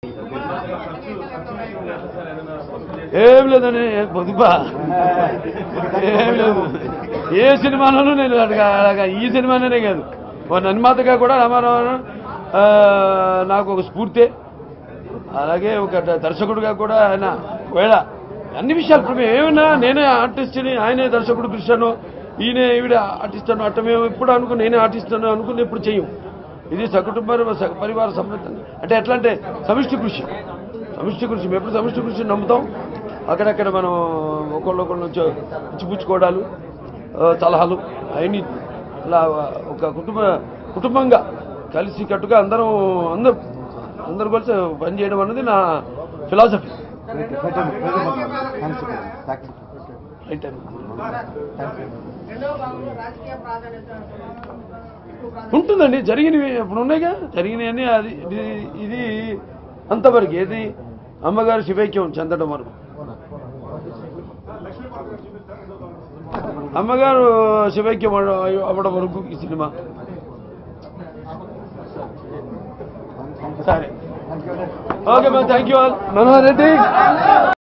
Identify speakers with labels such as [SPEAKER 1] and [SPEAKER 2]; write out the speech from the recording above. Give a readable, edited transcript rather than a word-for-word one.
[SPEAKER 1] ఏం లేదని పొదుపా ఏం లేదు. ఏ సినిమాలోనూ నేను ఈ సినిమానే కాదు, నిర్మాతగా కూడా రామారావు నాకు ఒక స్ఫూర్తి. అలాగే ఒక దర్శకుడిగా కూడా ఆయన వేళ అన్ని విషయాలు ఇప్పుడు ఏమైనా నేనే ఆర్టిస్ట్ని, ఆయనే దర్శకుడు కృష్ణను, ఈయన ఈవిడ ఆర్టిస్ట్ అను అట్ట మేము ఎప్పుడు అనుకుని నేనే ఆర్టిస్ట్ అని అనుకుని ఎప్పుడు చెయ్యం. ఇది సకుటుంబ పరివార సమేతంగా అంటే ఎట్లా అంటే సమిష్టి కృషి. మేము ఎప్పుడు సమిష్టి కృషిని నమ్ముతాం. అక్కడక్కడ మనం ఒకళ్ళొకళ్ళ నుంచి ఇచ్చిపుచ్చుకోవడాలు, సలహాలు అవన్నీ అలా ఒక కుటుంబంగా కలిసి కట్టుగా అందరూ కలిసి పనిచేయడం అన్నది నా ఫిలాసఫీ. ఉంటుందండి, జరిగినవి ఇప్పుడు ఉన్నాయిగా, జరిగినవన్నీ అది ఇది అంతవరకు. ఏది అమ్మగారు శివైక్యం చెందడం వరకు, అమ్మగారు శివైక్యం అవ్వడం వరకు ఈ సినిమా. సరే, okay ma'am, thank you all. Manohar Reddy.